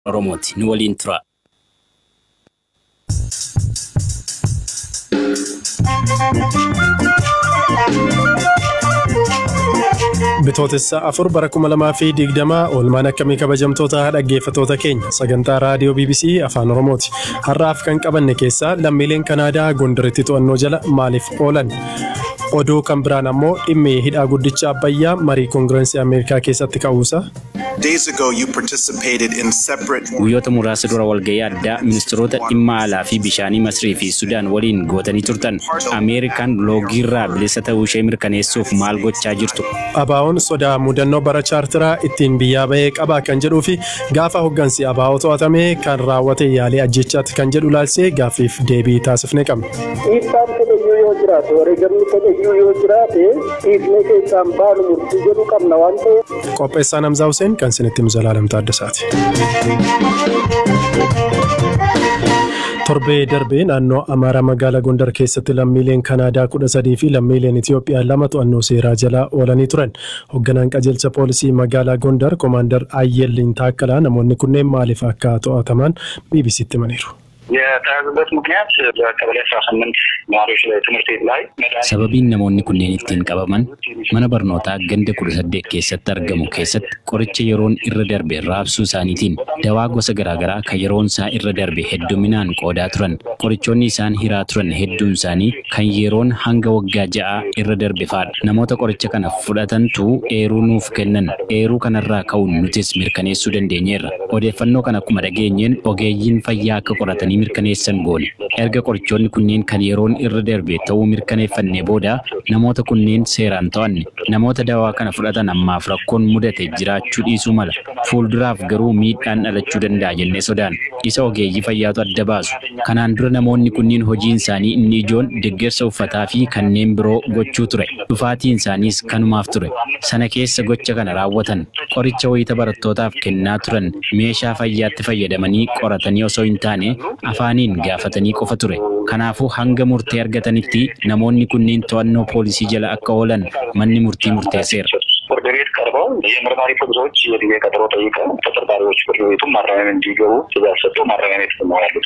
Oromooti nu waliin tura. Bitootessa afur bara 2020 oolmaan akkamii kabajamtoota dhaggeeffattoota keenya sagantaa raadiyoo BBC Afaan Oromooti. Har'aaf kan qabanne keessaa lammiileen Kanaadaa Gondaritti to'annoo jala maaliif oolan? Oduu kan biraan ammoo dhimmi hidhaa guddicha Abbayyaa marii Koongirensii Ameerikaa keessatti ka'uusa. Days ago you participated in separate Guyyoota muraasa dura walgahii addaa ministeerota dhimma alaa fi bishaanii Masrii fi Sudaan waliin gootanii turtan. Ameerikaan loogiirraa bilisa ta'uu ishee mirkaneessuuf maal gochaa jirtu? Abaa'oon sodaa mudannoo bara chaartiraa ittiin biyyaa bahee qabaa kan jedhuu fi gaafa hoggansi abaa'oo to'atame kan raawwate yaalii ajjechaatti kan jedhu ilaalsee gaaffiif deebii taasifnee qabna. Dhiibbaan fedhayyuu yoo jiraate wareegamni fedhayyuu yoo jiraate dhiifnee keessaan baanu murtii jedhu qabna waan ta'eef. Qopheessaan Hamzaa Hussein kan isinitti Zalaalam Taaddasaati. Torbee darbee naannoo Amaaraa magaalaa Gondar keessatti lammiileen Kanaadaa 13 fi lammiileen Itoophiyaa 2 to'annoo seeraa jala oolanii turan. Hoogganaan qajeelcha poolisii magaalaa Gondar Komaander Ayyeliin Taakkalaa namoonni kunneen maaliif akka to'ataman BBC'tti himaniiru. የተያዙበት ምክንያት በቀበሌ 18 ነዋሪዎች ላይ ትምህርት ቤት ላይ sababiin namoonni kunneen ittiin qabaman mana barnootaa ganda 18 keessatti argamu keessatti qoricha yeroon irra darbe raabsuu isaaniitiin dawaa gosa garaagaraa kan yeroon isaa irra darbe hedduminaan qoodaa turan qorichoonni isaan hiraa turan hedduun isaanii kan yeroon hanga waggaa 6 irra darbe faadha namoota qoricha kana fudhatantu eeruu nuuf kennan eeruu kanarraa ka'uun nutis mirkaneessuu dandeenyeerra odeeffannoo kana akkuma dhageenyeen ogeeyyiin fayyaa akka qoratanii mirkaneessan goone erga qorichoonni kunneen kan yeroon irra darbe ta'uu mirkaneeffannee booda namoota kunneen seeraan to'anne namoota dawaa kana fudhatan ammaaf rakkoon mudate jiraachuu dhiisuu mala fuulduraaf garuu miidhaan dhalachuu danda'a jennee sodaan isa ogeeyyii fayyaatu adda baasu kanaan dura namoonni kunneen hojiin isaanii inni ijoon deeggarsa uffataa fi kanneen biroo gochuu ture dhufaatiin isaaniis kanumaaf ture sana keessa gocha kana raawwatan qoricha wayita barattootaaf kennaa turan meeshaa fayyaatti fayyadamanii qoratanii osoo hin taane afaaniin gaafatanii qofa ture kanaafuu hanga murtee argatanitti namoonni kunneen to'annoo poolisii jala akka oolan manni murtii murteesseera. ፍርድ ቤት ቀርበው የምርመራ ፖሊሶች የጊዜ ቀጠሮ ጠይቀው ተጠርጣሪዎች ፍርድ ቤቱን ማረሚያ እንዲገቡ ትዕዛዝ ሰጥተው ማረሚያ ቤት ነው ያሉት.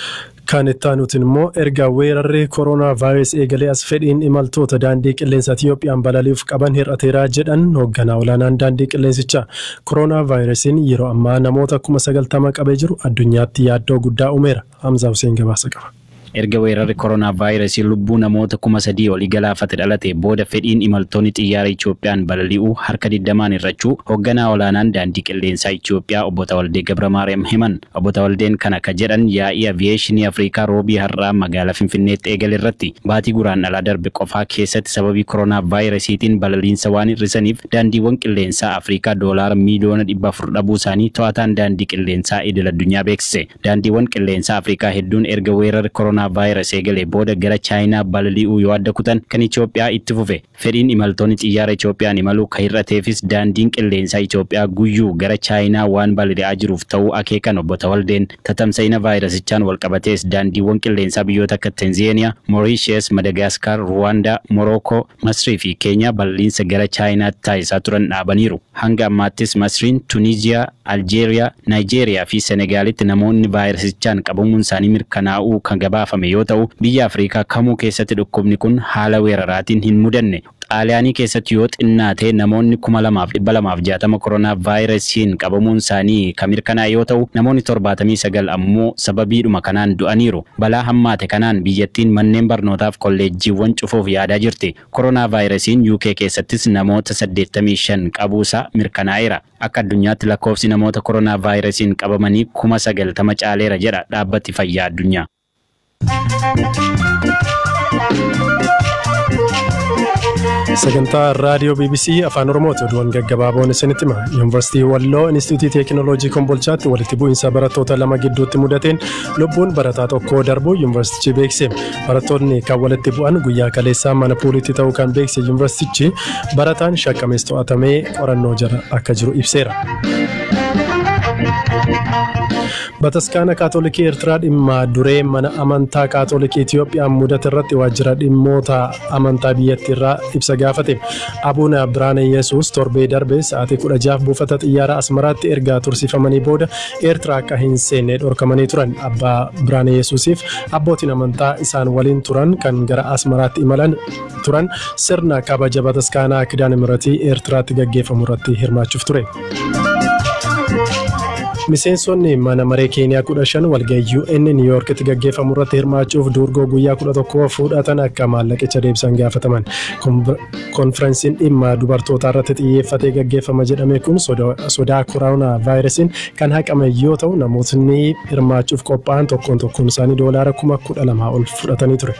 Kan itti aanutin immoo erga weerarri koronaa vaayirasii eegalee as fedhiin imaltoota daandii qilleensa Itiyoophiyaan balali'uuf qaban hir'ateeraa jedhan hoogganaa olaanaan daandii qilleensichaa. Koronaa vaayirasiin yeroo ammaa namoota 90,000 qabee jiru addunyaatti yaaddoo guddaa uumeera. Hamzaa Hussein gabaasa qaba. Erga weerarri koronaa vaayirasii lubbuu namoota 3,000 olii galaafate dhalate booda fedhiin imaltoonni xiyyaara Itiyoophiyaan balali'uu harka 20 irrachuu hoogganaa olaanaan daandii qilleensaa Itiyoophiyaa obbo Tawaldee Gabramaariyaam himan. Obbo Tawaldeen kana ka jedhan yaa'ii aviyeeshinii Afrikaa roobii har'aa magaalaa Finfinneetti eegale irratti baatii guraandhalaa darbe qofaa keessatti sababii koronaa vaayirasiitiin balaliinsa waan hir'isaniif daandiiwwan qilleensaa Afrikaa doolaara miiliyoona 400 dhabuu isaanii to'ataan daandii qilleensaa idil addunyaa beeksise. Daandiiwwan qilleensaa Afrikaa hedduun erga weerarri koronaa vaayirasii eegalee booda gara Chaayinaa balali'uu yoo adda kutan kan Itiyoophiyaa itti fufe fedhiin imaltoonni xiyyaara Itiyoophiyaan imaluu kan hir'ateefis daandiin qilleensaa Itiyoophiyaa guyyuu gara Chaayinaa waan balali'aa jiruuf ta'uu akeekan obbo Tawaldeen tatamsa'ina vaayirasichaan walqabatees daandiiwwan qilleensaa biyyoota akka Tanzaaniyaa, Mauritius, Madagaskar, Ruwaandaa, Morookoo, Masrii fi Keenyaa balaliinsa gara Chaayinaatti taasisaa turan dhaabaniiru. Hanga ammaattis Masriin, Tuniiziyaa, Aljeeriyaa, Naayijeeriyaa fi Senegaalitti namoonni vaayirasichaan qabamuun isaanii mirkanaa'uu kan gabaafame yoo ta'u biyya Afrikaa kamuu keessatti dhukkubni kun haala weeraraatiin hin mudanne. Xaaliyaanii keessatti yoo xinnaate namoonni 2,260 koronaa vaayirasiin qabamuun isaanii kan mirkanaa'e yoo ta'u namoonni 79 ammoo sababiidhuma kanaan du'aniiru. Balaa hammaate kanaan biyyattiin manneen barnootaaf kolleejjiiwwan cufuuf yaadaa jirti. Koronaa vaayirasiin UK keessattis namoota 85 qabuusaa mirkanaa'eera. Akka addunyaatti lakkoofsi namoota koronaa vaayirasiin qabamanii 90,000 caaleera jedha dhaabbati fayyaa addunyaa. Sagantaa raadiyoo BBC Afaan Oromooti oduuwwan gaggabaaboon isinitti hima. Yuunivarsiitii Walloo Inistituutii Teekinooloojii Kombolchaatti walitti bu'iinsa barattoota 2 gidduutti mudateen lubbuun barataa tokkoo darbu yuunivarsiitichi beekse. Barattoonni kan walitti bu'an guyyaa kaleessaa mana puulitti ta'uu kan beekse yuunivarsiitichi barataan shakkamees to'atamee qorannoo jala akka jiru ibseera. Bataskaana Kaatolikii Eertiraa dhimma duree mana amantaa Kaatolikii Itoophiyaa mudate irratti waajjira dhimmoota amantaa biyyattiirraa ibsa gaafate. Abuun Biraane Yesuus torbee darbe sa'aatii 16 buufata xiyyaara Asmaraatti erga tursiifamanii booda Eertiraa akka hin seenne dhorkamanii turan. Abbaa Biraane Yesuusiif abbootiin amantaa isaan waliin turan kan gara Asmaraatti imalan turan sirna kabaja bataskaanaa Kidaane Miratii Eertiraatti gaggeeffamu irratti hirmaachuuf ture. Miseensonni mana maree Keeniyaa 15 walgahii UN New Yorkitti gaggeeffamu irratti hirmaachuuf duurgoo guyyaa 11 fuudhatan akka maallaqicha deebisan gaafataman. Konferensiin dhimma dubartootaa irratti xiyyeeffatee gaggeeffama jedhame kun sodaa koronaa vaayirasiin kan haqame yoo ta'u namootni hirmaachuuf qophaa'an tokkoon isaanii doolaara 12,000 ol fudhatanii ture.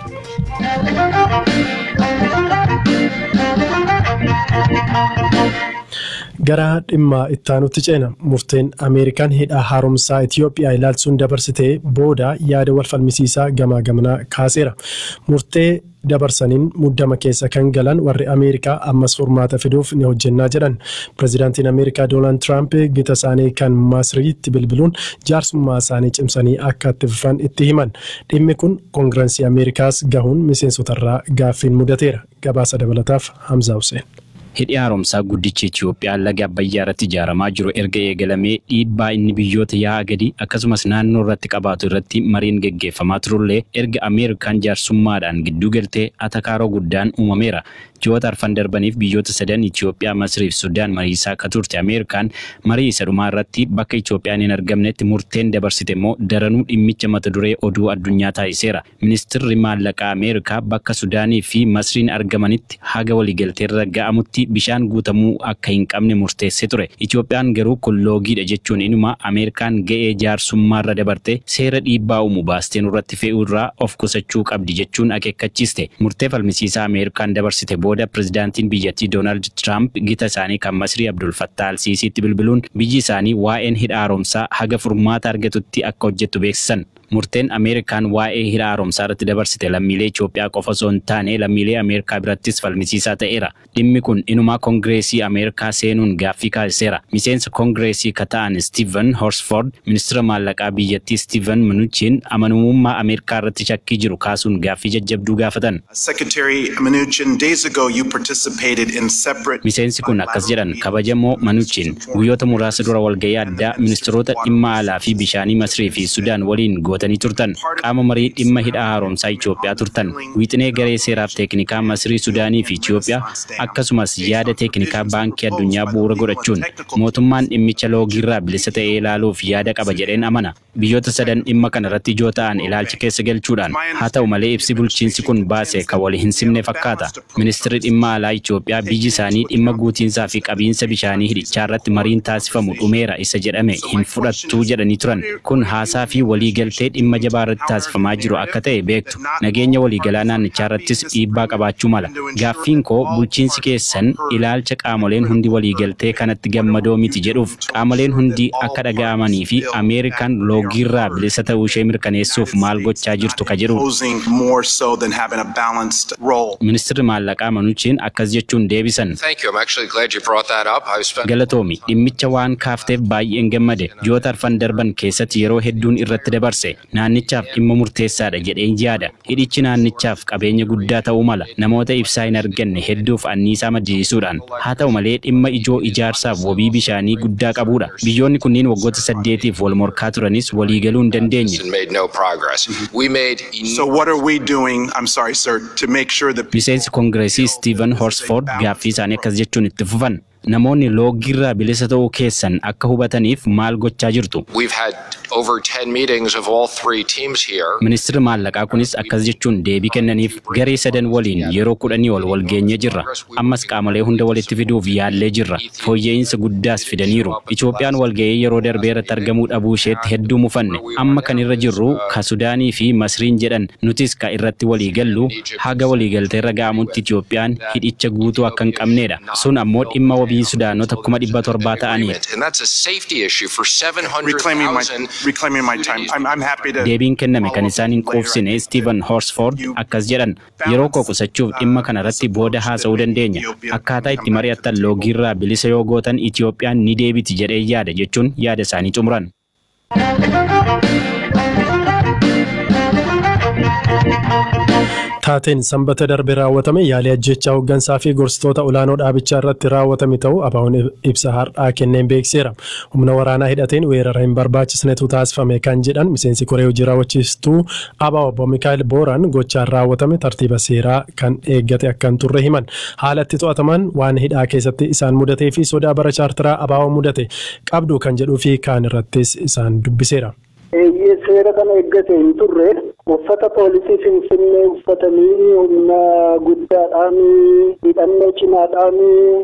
Gara dhimma ittaanutti ceena murteen Ameerikaan hidha haaromsaa Itoophiyaa ilaalchuun dabarsitee booda yaada wal falmisiisaa gamaa gamanaa kaaseera. Murtee dabarsaniin muddama keessa kan galan warri Ameerikaa ammas furmaata fiduuf ni hojjennaa jedhan. Pireezidaantiin Ameerikaa Doonaald Tiraamp gita isaanii kan Masriitti bilbiluun jaarsummaa isaanii cimsanii akka itti fufan itti himan. Dhimmi kun Koongirensii Ameerikaas gahuun miseensotarraa gaaffiin mudateera. Gabaasa dabalataaf Hamzaa Hussein. Hidhi haaromsaa guddichi Itoophiyaa laga Abbayyaa irratti ijaaramaa jiru erga eegalamee dhiibbaa inni biyyoota yaa'a gadi akkasumas naannoo irratti qabaatu irratti mariin gaggeeffamaa turullee erga Ameerikaan jaarsummaadhaan gidduu galtee atakaaroo guddaan uumameera. Ji'oota arfan darbaniif biyyoota sadan Itoophiyaa, Masrii fi Sudaan mariisaa akka turte Ameerikaan marii isa dhumaa irratti bakka Itoophiyaan hin argamnetti murteen dabarsite immoo daranuu dhimmicha mata duree oduu addunyaa taasiseera. Ministeerri maallaqaa Ameerikaa bakka Sudaanii fi Masriin argamanitti haga waliigalteerra ga'amutti bishaan guutamuu akka hin qabne murteessee ture. Itoophiyaan garuu kun loogiidha jechuun inuma Ameerikaan ga'ee jaarsummaarra dabarte seera dhiibbaa uumu baasteen irratti fe'uu irraa of qusachuu qabdi jechuun akeekkachiiste. Murtee falmisiisaa Ameerikaan dabarsite booda pireezidaantiin biyyattii Doonaald Tiraamp gita isaanii kan Masrii Abdul Fattah al-Siisiitti bilbiluun biyyi isaanii waa'een hidha haaromsaa haga furmaata argatutti akka hojjettu beeksisan. Murteen Ameerikaan waa'ee hidha haaromsaa irratti dabarsite lammiilee Itoophiyaa qofa osoo hin taane lammiilee Ameerikaa birattis falmisiisaa ta'eera. Dhimmi kun inumaa Koongireesii Ameerikaa seenuun gaaffii kaasiseera. Miseensa Koongireesii kata'an Stephen Horsford ministeera maallaqaa biyyattii Steven Mnuchin amanamummaa Ameerikaa irratti shakkii jiru kaasuun gaaffii jajjabduu gaafatan. Secretary Mnuchin, days ago you participated in separate. Miseensi kun akkas jedhan kabajamoo Mnuchin guyyoota muraasa dura walgahii addaa ministeerota dhimma alaa fi bishaanii Masrii fi Sudaan waliin gootanii turtan. Qaama marii dhimma hidha haaromsaa Itoophiyaa turtan. Wixinee garee seeraaf teeknikaa Masrii, Sudaanii fi Itoophiyaa akkasumas yaada teeknikaa baankii addunyaa bu'uura godhachuun mootummaan dhimmicha loogiirraa bilisa ta'ee ilaaluuf yaada qaba jedheen amana. Biyyoota sadan dhimma kana irratti ijoo ta'an ilaalcha keessa galchuudhaan haa ta'u malee ibsi bulchiinsi kun baase kan wali hin simne fakkaata. Ministeerri dhimma alaa Itoophiyaa biyyi isaanii dhimma guutiinsaa fi qabiinsa bishaanii hidhichaa irratti mariin taasifamu dhumeera isa jedhame hin fudhattuu jedhanii turan. Kun haasaa fi waliigaltee dhimma jabaa irratti taasifamaa jiru akka ta'e beektu. Nageenya waliigalaa naannichaa irrattis dhiibbaa qabaachuu mala. Gaaffiin koo bulchiinsi keessan ilaalcha qaamoleen hundi waliigaltee kanatti gammadoo miti jedhuuf qaamoleen hundi akka dhaga'amanii fi Ameerikaan loogiirraa bilisa ta'uu ishee mirkaneessuuf maal gochaa jirtu ka jedhu. Ministeerri maallaqaa Mnuchin akkas jechuun deebisan. Galatoomi dhimmicha waan kaafteef baay'een gammade. Ji'oota arfan darban keessatti yeroo hedduun irratti dabarse. Naannichaaf dhimma murteessaadha jedheen yaada. Hidhichi naannichaaf qabeenya guddaa ta'uu mala. Namoota ibsaa hin arganne hedduuf anniisaa maddisiisuudhaan. Haa ta'u malee dhimma ijoo ijaarsaaf wabii bishaanii guddaa qabudha. Biyyoonni kunniin waggoota 8f wal morkaa turanis walii galuu hin dandeenye. So what are we doing, I'm sorry sir, to make sure that Miseensi Koongireesii Stephen Horsford gaaffii isaanii akkas jechuun itti fufan. Namoonni loogiirraa bilisa ta'uu keessan akka hubataniif maal gochaa jirtu? Over 10 meetings of all 3 teams here. Ministeerri maallaqaa kunis akkas jechuun deebii kennaniif garee sadan waliin yeroo 10 ol wal geenye jirra. Ammas qaamolee hunda walitti fiduuf yaallee jirra. Fooyya'insa guddaas fidaniiru. Itoophiyaan walgahii yeroo darbee irratti argamuu dhabuu isheetti hedduu mufanne. Amma kan irra jirru ka Sudaanii fi Masriin jedhan nutis ka irratti walii gallu haga waliigalteerra ga'amutti Itoophiyaan hidhicha guutuu akka hin qabneedha. Sun ammoo dhimma wabii Sudaanota 700 ta'aniidha. And that's a safety issue for 700,000. reclaiming my time. I'm happy to. Deebiin kenname kan isaan hin quufsine Stephen Horsford akkas jedhan yeroo koo qusachuuf dhimma kana irratti booda haasa'uu dandeenya. Akkaataa itti mari'attan loogiirraa bilisa yoo gootan Itoophiyaan ni deebiti jedhee yaada jechuun yaada isaanii xumuran. Taateen sanbata darbe raawwatame yaalii ajjechaa hooggansaa fi gorsitoota olaanoo dhaabichaa irratti raawwatame ta'uu ABO'n ibsa har'aa kenneen beekseera. Humna waraanaa hidhateen weerara hin barbaachisnetu taasifame kan jedhan miseensi koree hojii raawwachiistuu ABO obbo Mikaa'el Booraan gochaan raawwatame tartiiba seeraa kan eeggate akka hin turre himan. Haalatti to'ataman waan hidhaa keessatti isaan mudatee fi sodaa bara chaartaraa ABO mudate qabdu kan jedhuu fi kaan irrattis isaan dubbiseera. Seera kana eeggate hin turre uffata poolisii Finfinnee uffatanii humna guddaadhaan hidhannoo cimaadhaan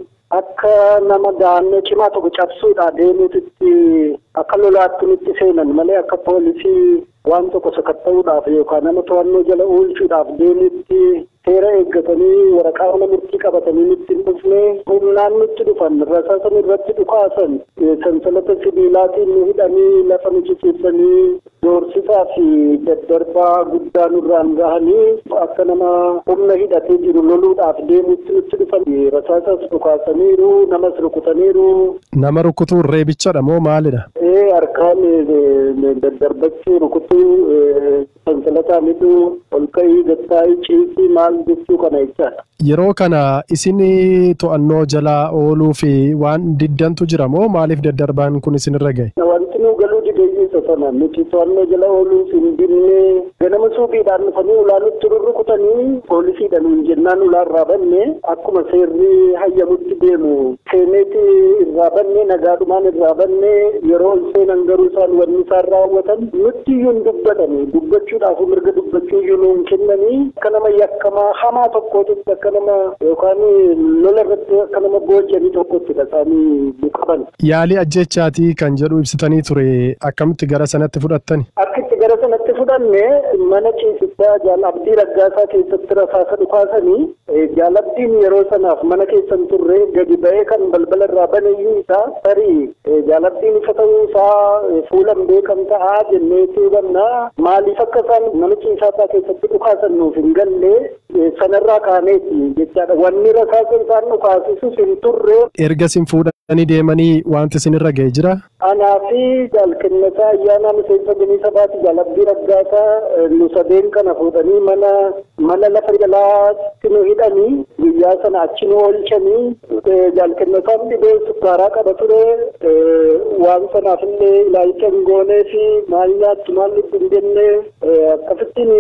akka nama da'annoo cimaa tokko cabsuudhaan deemuutti akka lolaatti nutti seenan malee akka poolisii waan tokko sakatta'uudhaaf yookaan nama to'annoo jala oolchuudhaaf deemuutti seera eeggatanii waraqaa mana murtii qabatanii nutti hin dhufne humnaan nutti dhufan rasaasan irratti dhukaasan sansalata sibiilaatiin nu hidhanii lafa nu ciciibsanii doorsisaa fi daddarbaa guddaa nurraan gahanii akka nama humna hidhatee jiru loluudhaaf deemuutti nutti dhufan rasaasas dhukaasaniiru namas rukutaniiru. Nama rukutuu reebichadha moo maalidha? Harkaan daddarbachuu rukutuu sansalataan hidhuu ol ka'ii gattaa'ii ciisii maal jechuu kana jechaadha. Yeroo kana isin to'annoo jalaa ooluu fi waan diddantu jira moo maaliif daddarbaan kun isinirra gahe? Wanti nu galuu dideeyyiisa sana nuti to'annoo jala ooluu hin dinne ganama suuqiidhaan dhufanii ulaanutti rurrukutanii poolisiidhaan hin jennaan ulaarraa banne akkuma seerri hayyamutti deemu seeneeti irraa banne nagaadhumaan irraa banne yeroo ol seenan garuu isaan wanni isaan raawwatan nutti iyyuu hin dubbatanii dubbachuudhaaf mirga dubbachuu iyyuu nu hin kennanii akka nama yakkamaa hamaa tokkootti akka nama yookaan lola irratti akka nama boojanii tokkotti isaanii buqaban. Yaalii ajjechaatii kan jedhu ibsitanii ture akkamitti gara sanatti fudhattani? Akkitti gara sanatti fudhanne mana ciisichaa Jaal Abdii Raggaasaa keessatti rasaasa dhukaasanii Jaal Abdiin yeroo sanaaf mana keessan turre gadi ba'ee kan balbala irraa baneeyyuu isaa tarii Jaal Abdiin ifa ta'uu isaa fuulan beekan ta'aa jenneetu hubannaa maaliif akka isaan mana ciisichaa keessatti dhukaasan nuuf hin galle sanarraa kaaneeti jechaadha. Wanni rasaasa isaan dhukaasisus hin turre. Erga isin fuudhanii deemanii wanti isinirra ga'ee jira? Anaa fi Jaal Kennesaa ayyaana miseensa bineensa baati Jaal Abdii Raggaasaa nu sadeen kana fuudhanii mana lafa jalaatti nu hidhanii guyyaa sana achi nu oolchanii Jaal Kennesaan dhibee sukkaaraa qaba ture waan sanaaf illee ilaalcha hin goonee fi maal nyaattu maal nutti hin jenne akkasittiin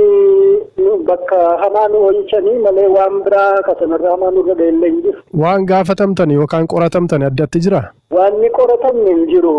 bakka hamaa nu oolchanii malee waan biraa kasanarraa hamaa nurra ga'ellee hin jiru. Waan gaafatamtan yookaan qoratamtan addatti jira? Waan qoratamne hin jiru.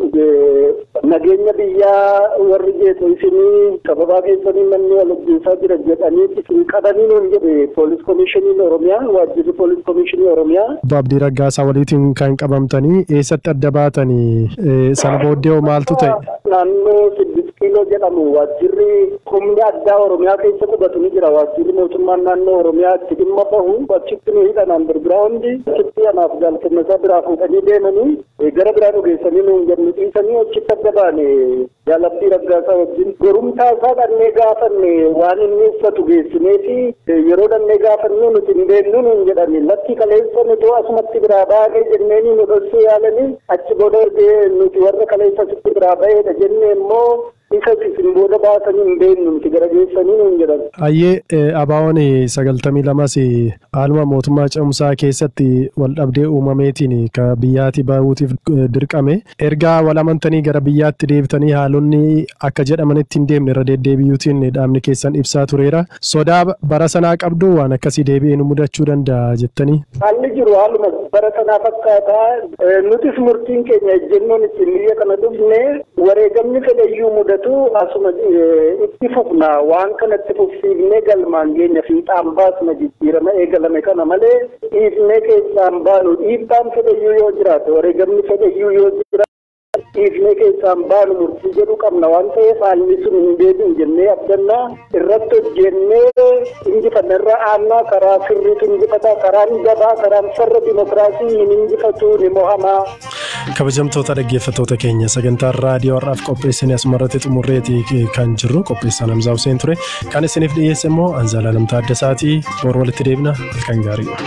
Nageenya biyyaa warri jeetu isinii sababaa keessanii manni wal ajjeesaa jira jedhanii isin qabanii nuun jedhe poolis komishinii Oromiyaa waajjirri poolis komishinii Oromiyaa. Obbo Abdii Raggaasaa waliitiin kan qabamtanii eessatti adda baatanii sana booddee maaltu ta'e? Naannoo 6 kiiloo jedhamu waajjirri humni addaa Oromiyaa keessa qubatu ni jira. Waajjirri mootummaan naannoo Oromiyaa itti dhimma bahu achitti nu hidhanaan birbira hundi achitti anaaf Jaal Kennesaa biraa fuudhanii deemanii gara biraa nu geessanii nuun jennu dhiisanii achitti adda baane Jaal Abdii Raggaasaa wajjin gorumtaa isaa dhannee gaafanne waan inni uffatu geessinee fi yeroo dhannee gaafanne nuti hin beeknu nuun jedhani lakki kaleessa nuti asumatti biraa baanee jenneeni nu dhoksuu yaalanii achi booda nuti warra kaleessa sitti biraa ba'eedha jennee immoo isa isin booda baasanii hin beeknu nuti gara geessanii nuun jedhan. Ayyee ABO'n 92 haaluma mootummaa cimsaa keessatti wal dhabdee uumameetiin ka biyyaatti bahuutiif dirqame erga wal amantanii gara biyyaatti deebitanii haalonni akka jedhamanitti hin deemne irra deddeebi'uutiin dhaabni keessan ibsaa tureera. Sodaa bara sanaa qabdu waan akkasii deebi'ee nu mudachuu danda'a jettanii? Haalli jiru haaluma bara sanaa fakkaataa nutis murtiin keenya ejjennoon ittiin biyya kana dhufne wareegamni fedhayyuu mudatu asuma itti fufna waan kanatti fufsiifnee galmaan geenya fiixaan baasna jijjiirama eegalame kana malee dhiifnee keessaan baanu dhiibbaan fedhayyuu yoo jiraate wareegamni fedhayyuu yoo jiraate dhiifnee keessaan baanu murtii jedhu qabna waan ta'eef haalli sun hin deebi'u jennee abdannaa irratti hojjennee injifanna irra aannaa karaa sirriitu injifataa karaan gabaa karaan farra dimokiraasii hin injifatu ni mohamaa. Kabajamtoota dhaggeeffattoota keenya sagantaa raadiyoo har'aaf qopheessine asumarratti xumurreetii kan jirru qopheessaan Hamzaa Hussein ture kan isiniif dhiyeesse immoo Anzaalaa Lamtaa Addasaatii boru walitti deebina halkan gaarii.